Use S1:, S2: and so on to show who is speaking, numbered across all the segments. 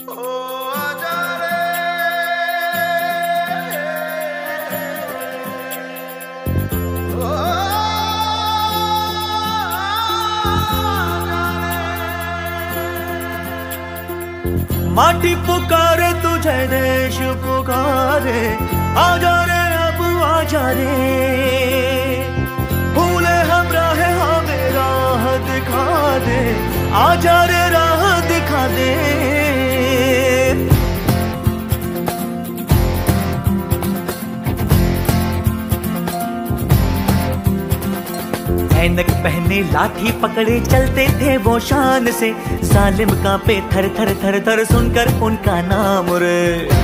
S1: माटी पुकारे तुझे, देश पुकारे, आजा रे अब आजा रे। भूले हम राह, हमें राह दिखा दे, आजा रे राह दिखा दे। ऐनक पहने लाठी पकड़े चलते थे वो शान से, जालिम कांपे थर थर थर थर सुनकर उनका नाम रे।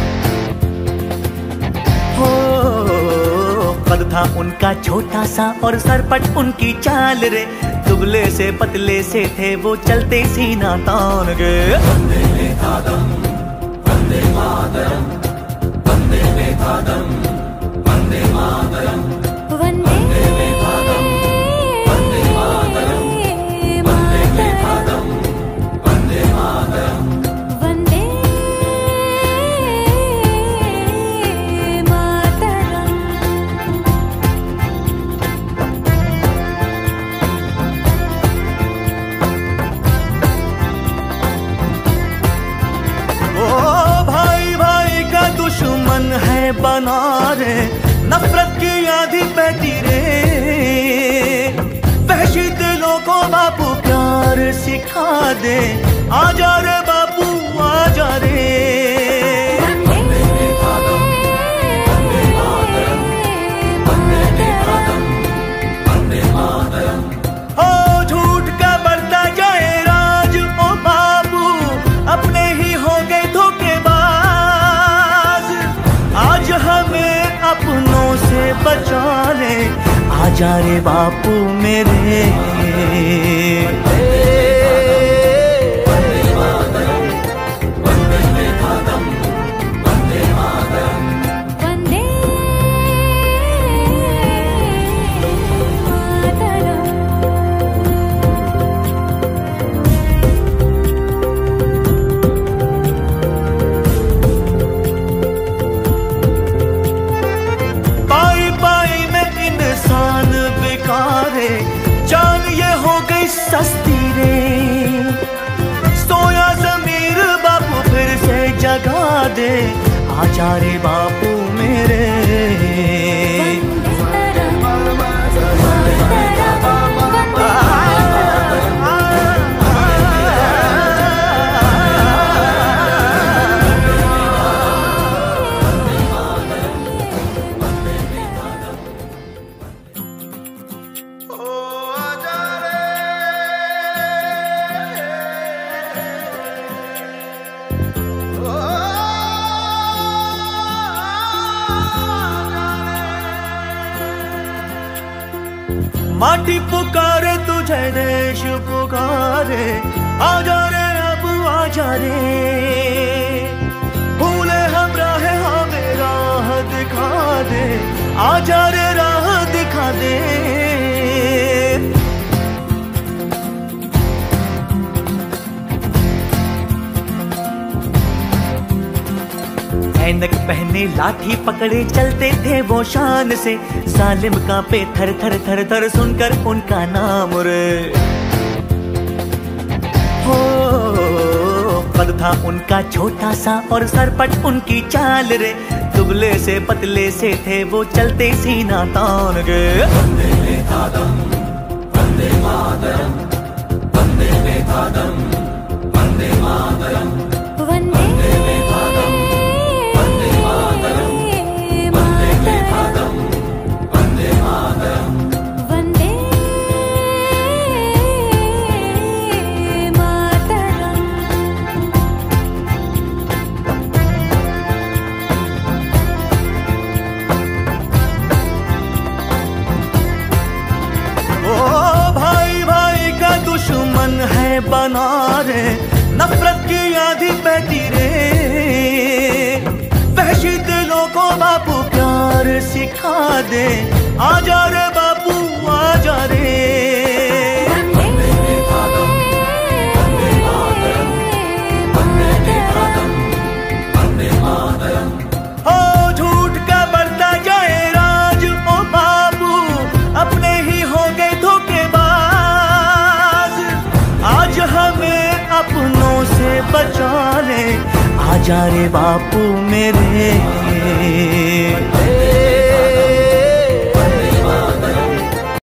S1: हो कद था उनका छोटा सा और सरपट उनकी चाल रे, दुबले से पतले से थे वो चलते सीना तान गे। वंदे मातरम, वंदे मातरम, वंदे मातरम, वंदे मातरम, वंदे दुश्मन है बना रे, नफरत की आंधी बहती रे। वहशी दिलों को बापू प्यार सिखा दे, आजा रे बापू आजा रे। हो झूठ का बढ़ता जाए राज, ओ बापू अपने ही हो गए धोखेबाज। आज हमें अपनों से बचा ले, आजा रे बापू मेरे। जान ये हो गई सस्ती रे, सोया ज़मीर बापू फिर से जगा दे, आजा रे बापू मेरे। माटी पुकारे तुझे, देश पुकारे, आजा रे अब आजा रे। भूले हम राह, हमें राह दिखा दे, आजा रे राह दिखा दे। ऐनक पहने लाठी पकड़े चलते थे वो शान से, जालिम कांपे थर थर थर थर सुनकर उनका नाम रे। हो कद था उनका छोटा सा और सरपट उनकी चाल रे, दुबले से पतले से थे वो चलते सीना तान गे। वंदे मातरम, वंदे मातरम, वंदे मातरम, वंदे मातरम, वंदे दुश्मन है बना रे, नफरत की आंधी बहती रे। वहशी दिलों को बापू प्यार सिखा दे, आजा रे बापू आजा रे। वंदे मातरम, वंदे मातरम, वंदे मातरम। जा रे बापू मेरे।